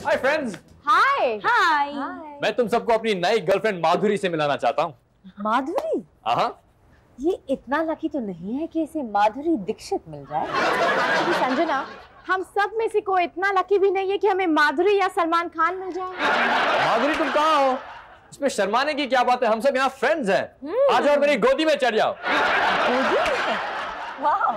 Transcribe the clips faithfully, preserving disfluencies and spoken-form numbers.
Hi friends. हाय हाय। मैं तुम सबको अपनी नई गर्लफ्रेंड माधुरी से मिलाना चाहता हूँ। माधुरी? हाँ। ये इतना लकी तो नहीं है कि इसे माधुरी दीक्षित मिल जाए। संजना, हम सब में से कोई इतना लकी भी नहीं है कि हमें माधुरी या सलमान खान मिल जाए। माधुरी तुम कहाँ हो? इसमें शर्माने की क्या बात है? हम सब यहाँ फ्रेंड्स हैं। आ जाओ और मेरी गोदी में चढ़ जाओ। गोदी में? वाह।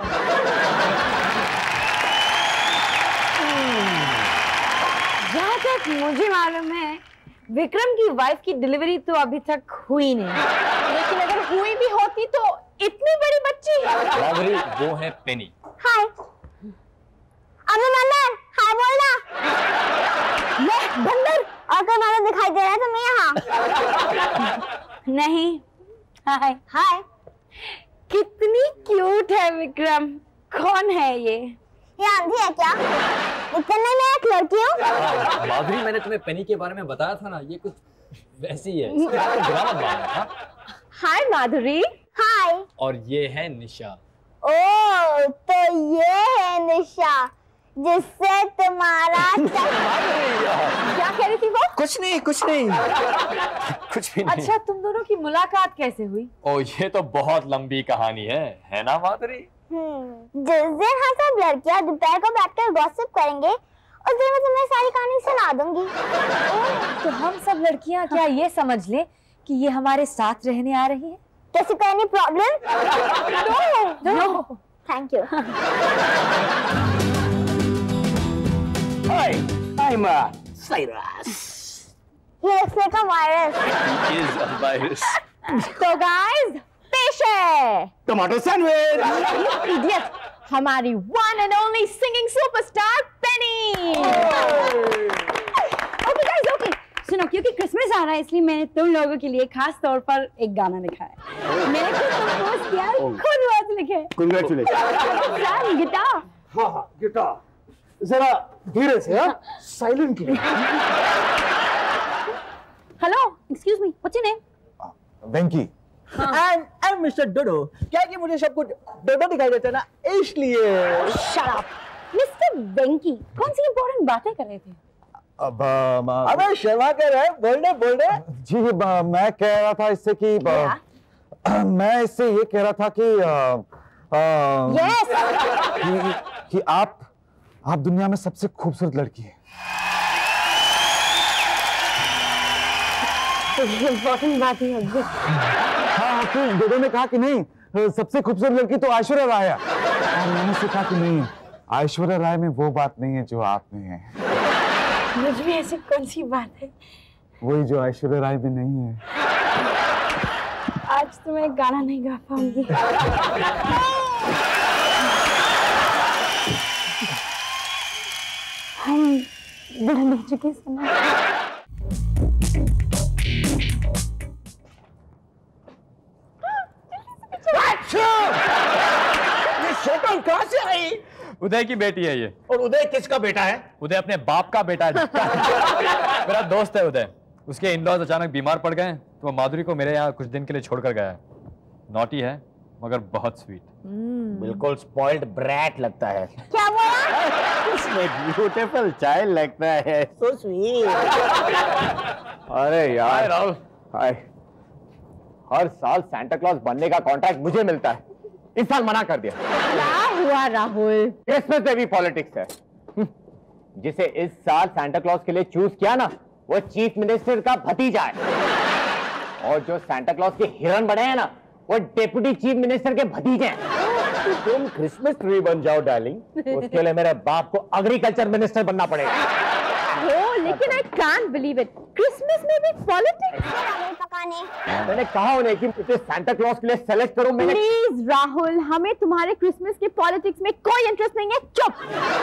जहाँ तक मुझे मालूम है विक्रम की वाइफ की डिलीवरी तो अभी तक हुई नहीं, लेकिन अगर हुई भी होती तो इतनी बड़ी बच्ची। माधुरी वो है पेनी। हाय अबे बंदर, हाय बोलना। मैं बंदर और कोई बंदर दिखाई दे रहा है तुम्हें यहाँ? नहीं। हाय हाय। कितनी क्यूट है विक्रम। कौन है ये? ये आंधी है क्या? इतने में एक लड़की हूँ। माधुरी मैंने तुम्हें पेनी के बारे में बताया था ना, ये कुछ वैसी है। इसके बारे में बुरा मत मानना। हाय माधुरी। हाय। और ये है निशा। ओ तो ये है निशा जिससे तुम्हारा क्या कह रही थी वो? कुछ नहीं कुछ नहीं कुछ भी नहीं। अच्छा, तुम दोनों की मुलाकात कैसे हुई? ओ ये तो बहुत लंबी कहानी है, है ना माधुरी? हम्म, जिस दिन हम सब लड़कियां दोपहर को बैठकर गॉसिप करेंगे उस दिन मैं तुम्हें सारी कहानी सुना दूंगी। तो हम सब लड़कियां क्या ये समझ लें कि ये हमारे साथ रहने आ रही है? कैसे कोई नहीं problem? No, thank you. Hi, I'm uh, Cyrus. He looks like a virus. He is a virus. तो गाइस पेश है Tomato sandwich. इडियट, हमारी one and only singing superstar Penny. Okay guys, okay सुनो, क्योंकि क्रिसमस आ रहा है इसलिए मैंने तुम लोगों के लिए खास तौर पर एक गाना लिखा है। मैंने खुद कंपोज किया है, खुद वर्ड लिखे। Congratulations. गिटार। हाँ हाँ गिटार जरा धीरे से, हाँ silently. Hello, excuse me, what's your name? Venky. And I'm mister Dodo. क्या कि मुझे सब कुछ डोडो दिखाई देता है ना, इसलिए। शट अप मिस्टर वेंकी, कौन सी इंपॉर्टेंट बातें कर रहे थे? अब आ, मा- अबे शर्मा कह रहा है, बोल दे बोल दे। जी आ, मैं कह रहा था इससे कि आ, मैं इससे ये कह रहा था कि आ, आ, यस। कि, कि आप आप दुनिया में सबसे खूबसूरत लड़की है। इंपॉर्टेंट बात ही है। हाँ, फिर डोडो ने कहा कि नहीं, सबसे खूबसूरत लड़की तो ऐश्वर्या राय है, और मैंने से कहा कि नहीं, ऐश्वर्या राय में वो बात नहीं है जो आप में है। मुझ में ऐसी कौन सी बात है? वही जो ऐश्वर्या राय में नहीं है। आज तो मैं गाना नहीं गा पाऊंगी। हम दुल्हन हो चुके समय। ये शक्ल कहाँ से आई? उदय की बेटी है ये। और उदय किसका बेटा है? उदय अपने बाप का बेटा है। मेरा दोस्त है उदय। उसके इन-लॉज अचानक बीमार पड़ गए तो वो माधुरी को मेरे यहाँ कुछ दिन के लिए छोड़कर गया है। नॉटी है मगर बहुत स्वीट। बिल्कुल स्पॉइल्ड ब्रैट लगता है। क्या बोला? इसमें ब्यूटीफुल चाइल्ड लगता है। So sweet. अरे हाय यार, राहुल। हाय। हर साल सांता क्लॉज बनने का कॉन्ट्रैक्ट मुझे मिलता है, इस साल मना कर दिया। क्या हुआ राहुल? क्रिसमस में भी पॉलिटिक्स है। जिसे इस साल सांता क्लॉज के लिए चूज किया ना, वो चीफ मिनिस्टर का भतीजा है, और जो सांता क्लॉज के हिरन बने हैं ना, वो डेप्यूटी चीफ मिनिस्टर के भतीजे हैं। तुम क्रिसमस ट्री बन जाओ डार्लिंग। उसके लिए मेरे बाप को एग्रीकल्चर मिनिस्टर बनना पड़ेगा। Oh, लेकिन I can't believe it. Christmas में भी पॉलिटिक्स? पकाने। मैंने कहा उन्हें कि मुझे सांता क्लॉज के लिए सेलेक्ट करो। मैंने प्लीज राहुल, हमें तुम्हारे क्रिसमस के पॉलिटिक्स में कोई इंटरेस्ट नहीं है। चुप।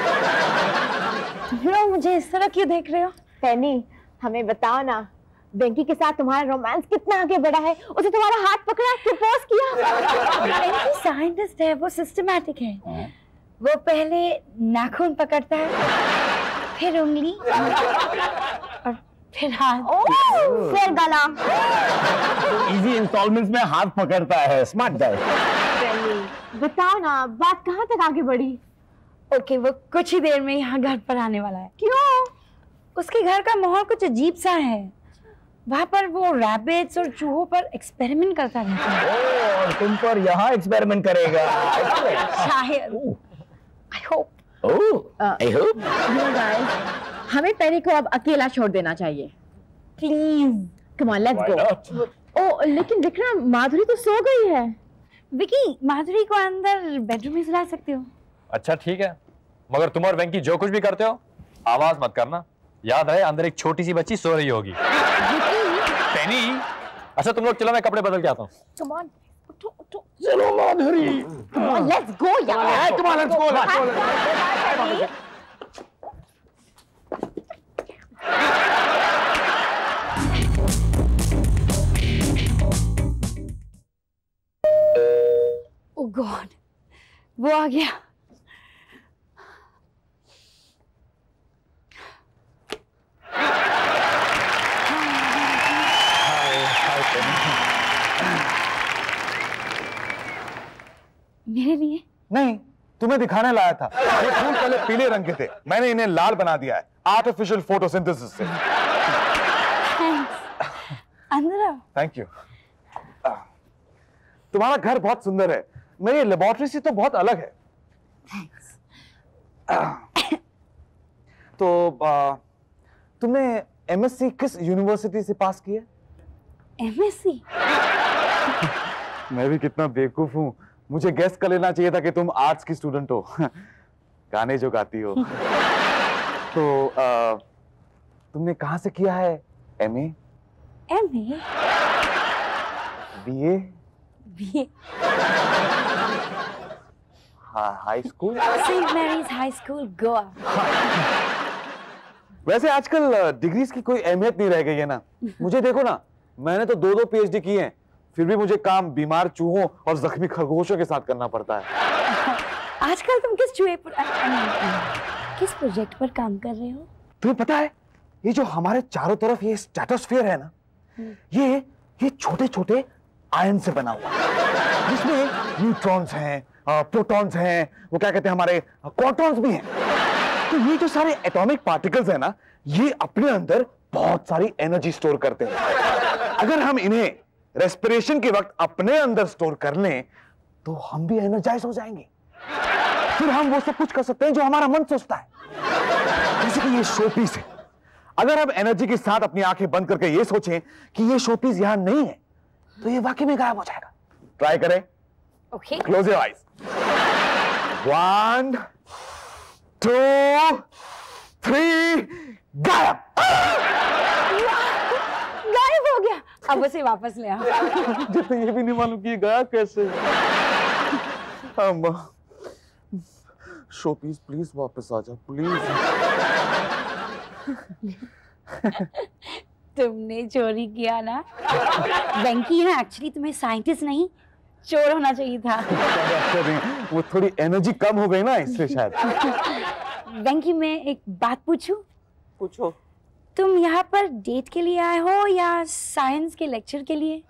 तुम मुझे इस तरह क्यों देख रहे हो? पेनी, हमें बताओ ना, वेंकी के साथ तुम्हारा रोमांस कितना आगे बढ़ा है? उसे तुम्हारा हाथ पकड़ा, प्रपोज किया? वेंकी साइंटिस्ट है, वो सिस्टमैटिक है। वो पहले नाखून पकड़ता है, फिर उंगली, और फिर हाथ, फिर गला। इजी इंस्टॉलमेंट्स में हाथ पकड़ता है। Smart guy. बताओ ना, बात कहाँ तक आगे बढ़ी? ओके, वो कुछ ही देर में यहाँ घर पर आने वाला है। क्यों? उसके घर का माहौल कुछ अजीब सा है। वहाँ पर वो रैबिट्स और चूहों पर एक्सपेरिमेंट करता रहता है। ओह, और तुम पर यहाँ एक्सपेरिमेंट करेगा। शायद। I hope. Oh, I hope. You guys, हमें पेनी को अब अकेला छोड़ देना चाहिए। Please. Come on, let's go. Oh, लेकिन विक्रम, माधुरी तो सो गई है। विकी, माधुरी को अंदर बेडरूम में सुला सकते हो। अच्छा ठीक है, मगर तुम और वेंकी जो कुछ भी करते हो आवाज मत करना। याद रहे अंदर एक छोटी सी बच्ची सो रही होगी। पेनी, अच्छा तुम लोग चलो, मैं कपड़े बदल के आता हूँ। Come on, उठो, उठो। चलो Madhuri. Come on, let's go यार। Come on, let's go, let's go. Oh god, वो आ गया। मेरे लिए? नहीं, तुम्हें दिखाने लाया था। ये फूल पहले पीले रंग के थे, मैंने इन्हें लाल बना दिया है आर्टिफिशियल फोटोसिंथेसिस से। थैंक्स। अंदर आओ। Thank you. तुम्हारा घर बहुत सुंदर है, मेरी लेबोरेटरी से तो बहुत अलग है। थैंक्स। तो आ, तुमने एमएससी किस यूनिवर्सिटी से पास की है? एमएससी? मैं भी कितना बेवकूफ हूँ, मुझे गेस कर लेना चाहिए था कि तुम आर्ट्स की स्टूडेंट हो। गाने जो गाती हो। तो आ, तुमने कहाँ से किया है एमए? एमए? बीए? बीए? हाँ, high school? Saint Mary's high school, Goa. वैसे आजकल डिग्रीज की कोई अहमियत नहीं रह गई है ना। मुझे देखो ना, मैंने तो दो दो पीएचडी किए हैं, फिर भी मुझे काम बीमार चूहों और जख्मी खरगोशों के साथ करना पड़ता है। आजकल तुम किस चूहे पर, किस प्रोजेक्ट पर काम कर रहे हो? तुम्हें पता है, ये जो हमारे चारों तरफ ये स्ट्रेटोस्फीयर है ना, ये ये छोटे छोटे आयन से बना हुआ है, जिसमें न्यूट्रॉन्स हैं, प्रोटॉन्स हैं, वो क्या कहते हैं, हमारे क्वार्टॉन्स भी हैं। तो ये जो सारे एटॉमिक पार्टिकल्स हैं ना, ये अपने अंदर बहुत सारी एनर्जी स्टोर करते हैं। अगर हम इन्हें रेस्पिरेशन के वक्त अपने अंदर स्टोर कर लें तो हम भी एनर्जाइज हो जाएंगे। फिर हम वो सब कुछ कर सकते हैं जो हमारा मन सोचता है। जैसे कि ये शोपीस है, अगर हम एनर्जी के साथ अपनी आंखें बंद करके ये सोचें कि ये शोपीस यहां नहीं है, तो ये वाकई में गायब हो जाएगा। ट्राई करें। Okay. Close your eyes. One, two, three, गायब। गायब हो गया। अब उसे वापस ले आओ। मुझे तो ये भी नहीं मालूम कि ये गया कैसे। अम्मा, शोपीस प्लीज वापस आ जा प्लीज। तुमने चोरी किया ना? वेंकी ना, एक्चुअली तुम्हें साइंटिस्ट नहीं चोर होना चाहिए था। वो थोड़ी एनर्जी कम हो गई ना, इसलिए शायद। वेंकी, मैं एक बात पूछूं? पूछो। तुम यहाँ पर डेट के लिए आए हो या साइंस के लेक्चर के लिए?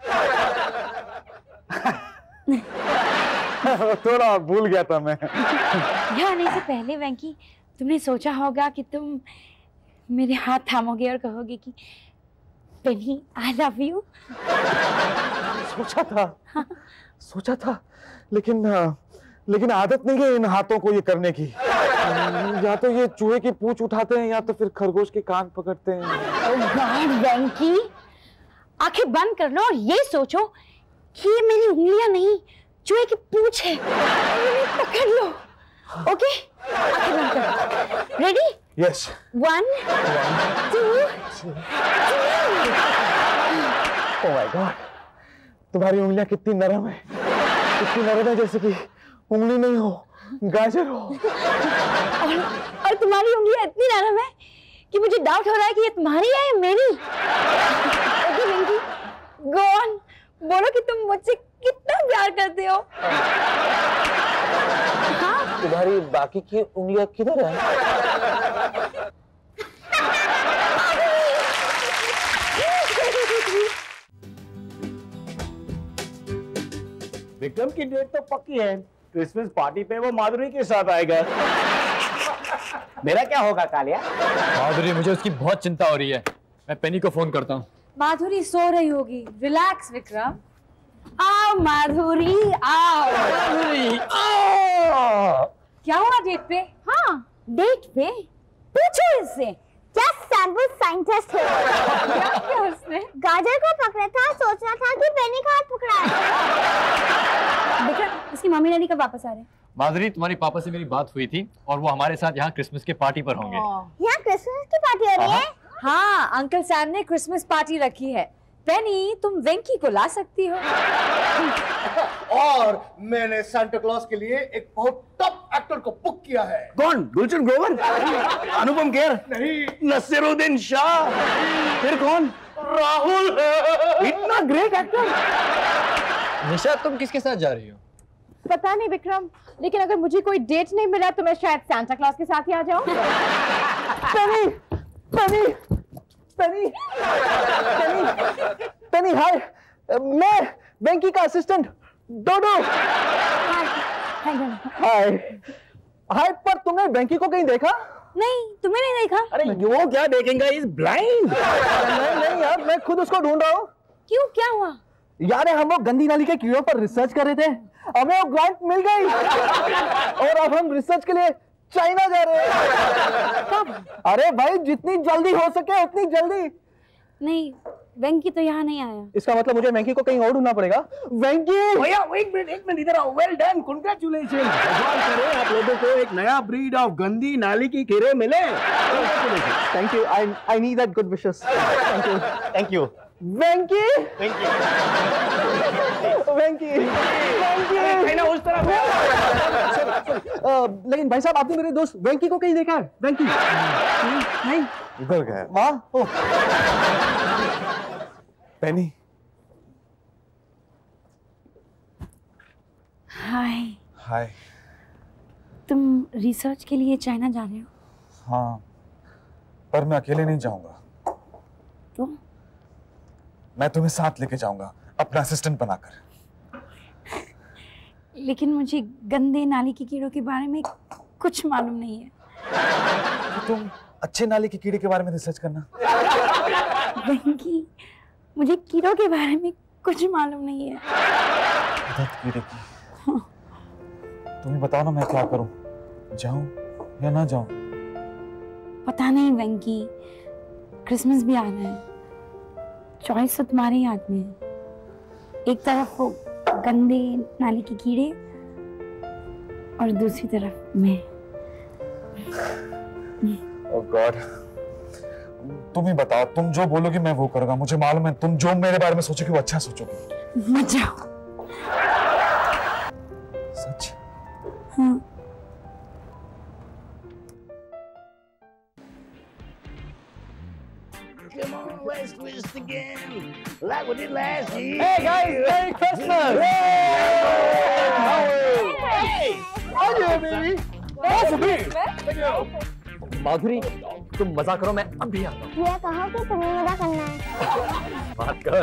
थोड़ा भूल गया था मैं। यहाँ आने से पहले वेंकी, तुमने सोचा होगा कि तुम मेरे हाथ थामोगे और कहोगे कि पेनी, आई लव यू। सोचा था, हाँ। सोचा था, लेकिन लेकिन आदत नहीं है इन हाथों को ये करने की। या तो ये चूहे की पूंछ उठाते हैं या तो फिर खरगोश के कान पकड़ते हैं। ओह गॉड वेंकी, आंखें बंद कर लो और ये सोचो कि ये मेरी उंगलियां नहीं, चूहे की पूंछ है, और इन्हें पकड़ लो। ओके, आंखें बंद करो। Ready? Yes. One, two, oh my god, तुम्हारी उंगलियां कितनी नरम है, कितनी नरम है, जैसे कि उंगली नहीं हो, गाजर हो। और, और तुम्हारी उंगलियां इतनी नरम है कि मुझे डाउट हो रहा है कि ये तुम्हारी है या मेरी। ओके वेंकी, गो ऑन, बोलो कि तुम मुझसे कितना प्यार करते हो। हाँ? तुम्हारी बाकी की उंगलियां किधर है? विक्रम की डेट तो पक्की है, क्रिसमस पार्टी पे वो माधुरी के साथ आएगा। मेरा क्या होगा कालिया? माधुरी, मुझे उसकी बहुत चिंता हो रही है। मैं पेनी को फोन करता हूँ। माधुरी सो रही होगी। रिलैक्स विक्रम। आओ माधुरी, आओ। माधुरी, आओ। क्या हुआ डेट पे? हाँ, डेट पे पूछो इससे। क्या सैम्पल साइंटिस्ट है? क्या किया उसने? गाजर को पकड़ा था, सोचना था कि पेनी का हाथ पकड़ा है। विक्रम, इसकी मम्मी डैडी कब वापस आ रहे हैं? माधुरी, तुम्हारी पापा से मेरी बात हुई थी और वो हमारे साथ यहाँ क्रिसमस के पार्टी पर होंगे। यहाँ क्रिसमस की पार्टी हो रही है? हाँ, अंकल सैम ने क्रिसमस पार्टी रखी है। पेनी, तुम वेंकी को ला सकती हो। और मैंने सांता क्लॉज के लिए एक बहुत टॉप एक्टर को बुक किया है। कौन? गुलशन ग्रोवर? अनुपम खेर? नहीं। नसीरुद्दीन शाह? फिर कौन? राहुल। इतना ग्रेट एक्टर। निशा, तुम किसके साथ जा रही हो? पता नहीं विक्रम, लेकिन अगर मुझे कोई डेट नहीं मिला तो मैं शायद सांता क्लॉज के साथ ही आ जाऊं। पेनी, पेनी, पेनी, पेनी, पेनी, हाय, मैं वेंकी का असिस्टेंट डोडो। हाय, हाय, पर तुमने वेंकी को कहीं देखा? नहीं, तुम्हें नहीं देखा? अरे वो क्या देखेगा, इज ब्लाइंड। नहीं नहीं यार, मैं खुद उसको ढूंढ रहा हूँ। क्यों, क्या हुआ? यार हम लोग गंदी नाली के कीड़ों पर रिसर्च कर रहे थे, हमें वो ग्रांट मिल गई और अब हम रिसर्च के लिए चाइना जा रहे हैं। कब? अरे भाई, जितनी जल्दी हो सके उतनी जल्दी। नहीं, वेंकी तो यहाँ नहीं आया। इसका मतलब मुझे वेंकी को कहीं और ढूंढना पड़ेगा। वेंकी! भैया एक मिनट एक मिनट इधर आओ। Well done, congratulation. भगवान करे आप लोगों को एक नया ब्रीड ऑफ गंदी नाली की कीड़े मिले। Thank you, I I need that good wishes. Thank you, thank you. Venky, Venky, Venky, ना उस तरफ। लेकिन भाई साहब, आपने मेरे दोस्त वेंकी को कहीं देखा है? वेंकी नहीं, इधर गया। वाह, पेनी, हाय। हाय। तुम रिसर्च के लिए चाइना जा रहे हो? हाँ, पर मैं अकेले नहीं जाऊंगा। तो मैं तुम्हें साथ लेके जाऊंगा, अपना असिस्टेंट बनाकर। लेकिन मुझे गंदे नाली के कीड़ों के बारे में कुछ मालूम नहीं है। तो तुम अच्छे नाली के कीड़े के बारे में रिसर्च करना। वेंकी, मुझे कीड़ों के बारे में कुछ मालूम नहीं है। दत्त कीड़े की। तुम्हें बताओ ना, मैं क्या करूं? जाऊं या ना जाऊं? पता नहीं वेंकी, क्रिसमस भी आ रहा है। चॉइस तो तुम्हारे ही हाथ में है। एक तरफ वो गंदे नाली के कीड़े और दूसरी तरफ मैं। ओह गॉड, तुम ही बताओ, तुम जो बोलोगे मैं वो करूंगा। मुझे मालूम है तुम जो मेरे बारे में सोचोगे वो अच्छा सोचोगे। मत जाओ। सच? हाँ। Come on, let's twist again, like we did last year. Hey guys, Merry Christmas! Hey! How are you, baby? माधुरी, तुम मजा करो, मैं अभी आता हूँ। ये कहो कि तुम्हें मजा करना है बात कर।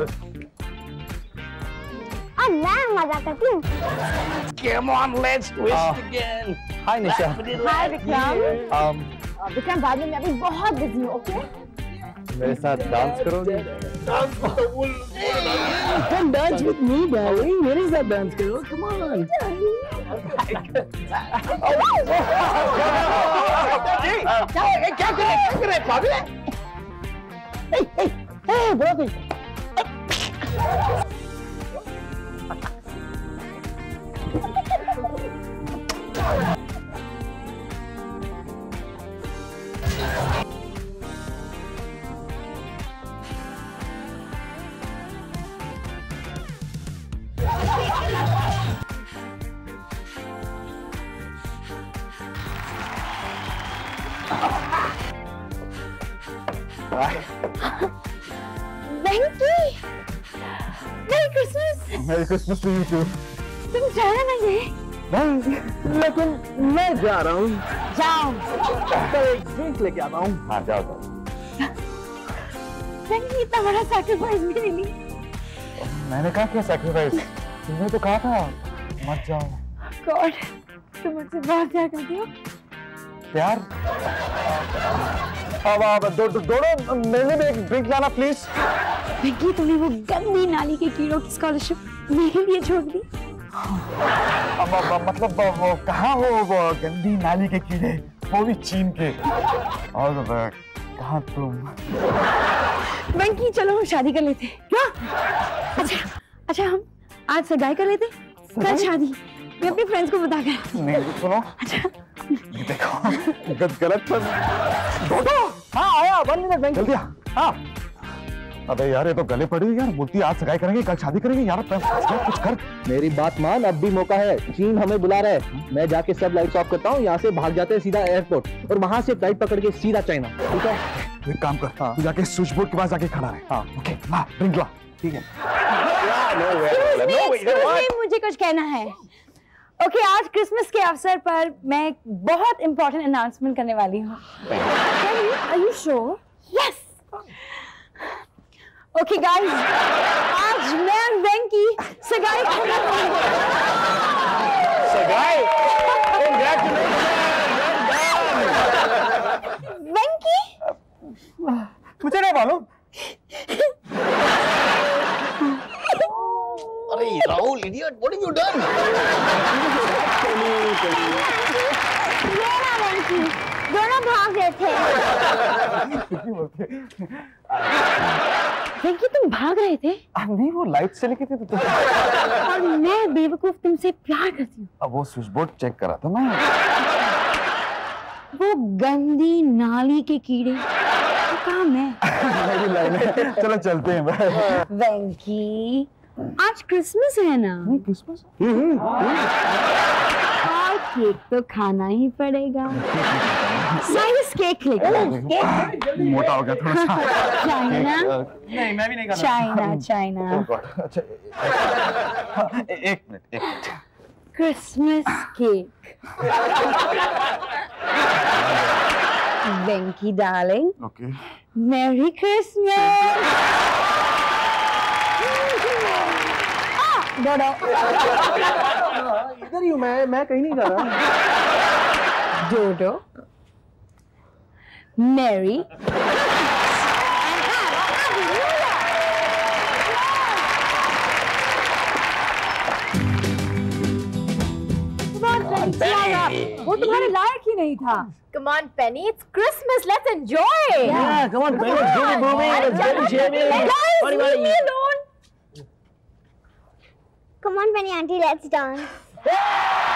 और मैं मजा करती हूँ। Come on, let's twist again. Hi Nisha. Like we did hi last Vikram. year. Um, Vikram, बाद में मैं अभी बहुत बिजी हूँ, ओके? मेरे साथ डांस करोगे? come dance with me, darling. मेरे साथ dance करो. Come on. क्या क्या कर रहे क्या कर रहे पागल है? Hey, hey, hey, brother. वेंकी, मेरी क्रिसमस। मेरी क्रिसमस टू यू टू। तुम जाना नहीं है? नहीं, लेकिन मैं जा रहा हूँ। जाओ। तो एक ड्रिंक लेके आता हूँ। हाँ जाओ जाओ। वेंकी, इतना बड़ा सैक्रिफाइस मेरे लिए। मैंने कहा क्या सैक्रिफाइस? तुमने तो कहा था मत जाओ। गॉड, तुम मुझसे बहुत प्यार करती हो। प्यार? अब अब दो दो दोनों मेरे लिए एक ड्रिंक लाना प्लीज। वेंकी, तुमने वो गंदी नाली के कीड़ों की स्कॉलरशिप मेरे लिए छोड़ दी। अब, अब मतलब वो कहाँ हो वो गंदी नाली के कीड़े, वो भी चीन के। और कहाँ तुम? वेंकी, चलो हम शादी कर लेते। क्या? अच्छा अच्छा, हम आज सगाई कर लेते, कल शादी। मैं अपने फ्रेंड्स को बता कर। नहीं सुनो। अच्छा देखो गलत पर दो हाँ आया वन मिनट वेंकी जल्दी आ। हाँ अबे यार ये तो गले पड़ी यार, बोलती आज सगाई करेंगे कल शादी करेंगे यार, कुछ कर। मेरी बात मान, अब भी मौका है। चीन हमें बुला रहा है, मैं जाके सब लाइट्स ऑफ करता हूँ, यहाँ से भाग जाते हैं सीधा एयरपोर्ट और वहां से फ्लाइट पकड़ के सीधा चाइना। ठीक है? एक काम कर, हाँ। तू जाके स्विच बोर्ड के पास जाके खड़ा रहे। हाँ ओके, ला ड्रिंक ला। ठीक है? मुझे कुछ कहना है। ओके okay, आज क्रिसमस के अवसर पर मैं एक बहुत इंपॉर्टेंट अनाउंसमेंट करने वाली हूँ। Are you sure? Yes. Okay guys, आज मैं और वेंकी सगाई करने वाली हूँ। सगाई? वेंकी? मुझे नहीं मालूम। अरे Rahul idiot, what have you done? ये ना वेंकी, दोनों भाग रहे थे। वेंकी, तुम भाग रहे थे? नहीं वो लाइट चली गई थी तो। और मैं बेवकूफ तुमसे प्यार करती हूँ। अब वो स्विच बोर्ड चेक करा था मैं। वो गंदी नाली के कीड़े तो कहाँ मैं? मेरी लाइन है। चलो चलते हैं। वेंकी, आज क्रिसमस है ना? नहीं क्रिसमस? और केक तो खाना ही पड़ेगा। साइज केक लेकर। मोटा हो गया थोड़ा सा। चाइना? नहीं मैं भी नहीं खाना। China China. अच्छा एक मिनट एक minute. Christmas cake. Venky darling, okay. Merry Christmas. डोडो। इधर ही हूँ मैं, मैं कहीं नहीं जा रहा। डोडो, मेरी वो तुम्हारे लायक ही नहीं था। Come on, Penny, it's Christmas. Let's enjoy. Yeah, come on, Penny, let's get it moving. Let's get it shaving. Guys, Buddy, leave buddy. me alone. Come on, Penny auntie, let's dance.